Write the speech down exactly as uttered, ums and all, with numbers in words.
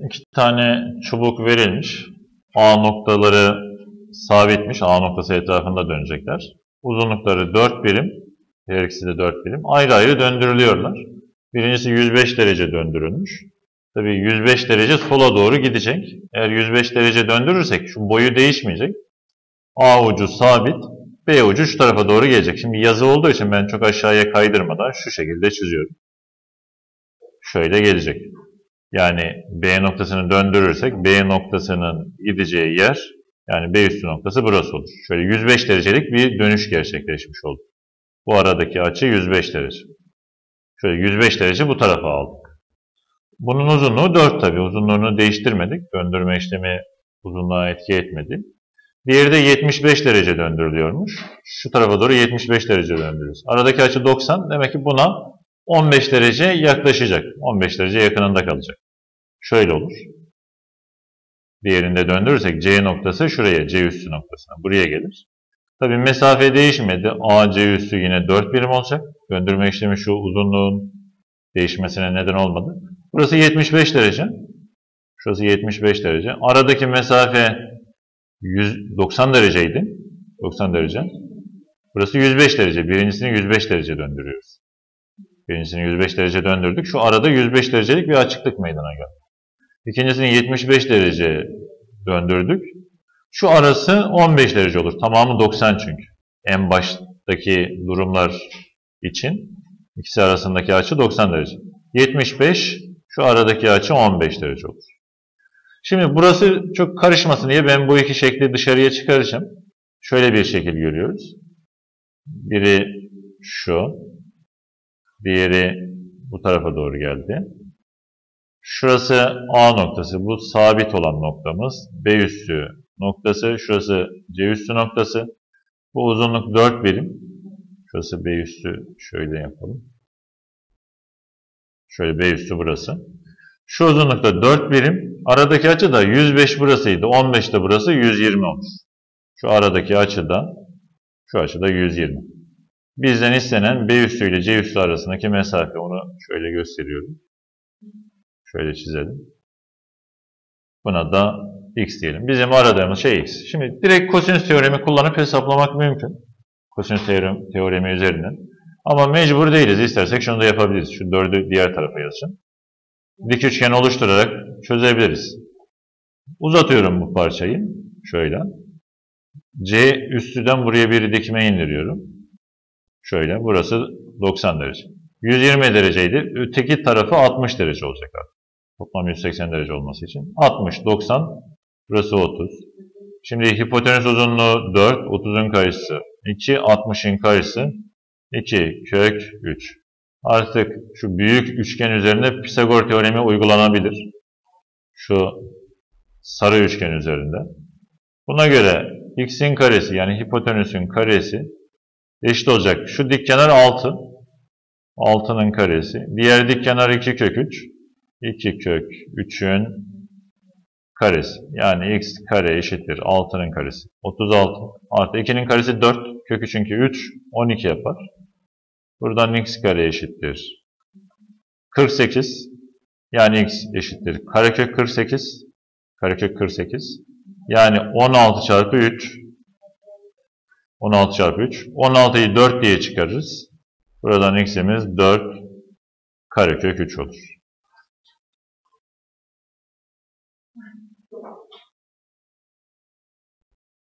iki tane çubuk verilmiş. A noktaları sabitmiş. A noktası etrafında dönecekler. Uzunlukları dört birim. Her ikisi de dört birim. Ayrı ayrı döndürülüyorlar. Birincisi yüz beş derece döndürülmüş. Tabii yüz beş derece sola doğru gidecek. Eğer yüz beş derece döndürürsek şu boyu değişmeyecek. A ucu sabit. B ucu şu tarafa doğru gelecek. Şimdi yazı olduğu için ben çok aşağıya kaydırmadan şu şekilde çiziyorum. Şöyle gelecek. Yani B noktasını döndürürsek B noktasının gideceği yer, yani B üstü noktası burası olur. Şöyle yüz beş derecelik bir dönüş gerçekleşmiş oldu. Bu aradaki açı yüz beş derece. Şöyle yüz beş derece bu tarafa aldık. Bunun uzunluğu dört tabi. Uzunluğunu değiştirmedik. Döndürme işlemi uzunluğa etki etmedi. Diğeri de yetmiş beş derece döndürülüyormuş. Şu tarafa doğru yetmiş beş derece döndürüyoruz. Aradaki açı doksan. Demek ki buna on beş derece yaklaşacak. on beş derece yakınında kalacak. Şöyle olur. Diğerinde döndürürsek C noktası şuraya, C üstü noktasına. Buraya gelir. Tabii mesafe değişmedi. A C üstü yine dört birim olacak. Döndürme işlemi şu uzunluğun değişmesine neden olmadı. Burası yetmiş beş derece. Şurası yetmiş beş derece. Aradaki mesafe yüz doksan dereceydi. doksan derece. Burası yüz beş derece. Birincisini yüz beş derece döndürüyoruz. Birincisini yüz beş derece döndürdük. Şu arada yüz beş derecelik bir açıklık meydana geldi. İkincisini yetmiş beş derece döndürdük. Şu arası on beş derece olur. Tamamı doksan çünkü. En baştaki durumlar için ikisi arasındaki açı doksan derece. yetmiş beş, şu aradaki açı on beş derece olur. Şimdi burası çok karışmasın diye ben bu iki şekli dışarıya çıkaracağım. Şöyle bir şekil görüyoruz. Biri şu, diğeri bu tarafa doğru geldi. Şurası A noktası, bu sabit olan noktamız. B üstü noktası, şurası C üstü noktası. Bu uzunluk dört birim. Şurası B üstü, şöyle yapalım. Şöyle B üstü burası. Şu uzunlukta dört birim. Aradaki açı da yüz beş burasıydı. on beş de burası yüz yirmi olur. Şu aradaki açı da şu açı da yüz yirmi. Bizden istenen B üstü ile C üstü arasındaki mesafe. Onu şöyle gösteriyorum. Şöyle çizelim. Buna da x diyelim. Bizim aradığımız şey x. Şimdi direkt kosinüs teoremi kullanıp hesaplamak mümkün. Kosinüs teoremi, teoremi üzerinden. Ama mecbur değiliz. İstersek şunu da yapabiliriz. Şu dördü diğer tarafa yazacağım. Dik üçgen oluşturarak çözebiliriz. Uzatıyorum bu parçayı. Şöyle. C üstüden buraya bir dikme indiriyorum. Şöyle. Burası doksan derece. yüz yirmi dereceydi. Öteki tarafı altmış derece olacak artık. Toplam yüz seksen derece olması için. altmış, doksan. Burası otuz. Şimdi hipotenüs uzunluğu dört. otuzun karşısı iki. altmışın karşısı iki. Kök üç. Artık şu büyük üçgen üzerinde Pisagor teoremi uygulanabilir. Şu sarı üçgen üzerinde. Buna göre x'in karesi yani hipotenüsün karesi eşit olacak. Şu dik kenar altı. altının karesi. Diğer dik kenar iki kök üç. iki kök üçün karesi. Yani x kare eşittir altının karesi. otuz altı. Artı ikinin karesi dört. Kök üçünkü üç. on iki yapar. Buradan x kare eşittir kırk sekiz. Yani x eşittir karekök kırk sekiz. Karekök kırk sekiz. Yani on altı çarpı üç. on altı çarpı üç. on altıyı dört diye çıkarırız. Buradan x'imiz dört karekök üç olur.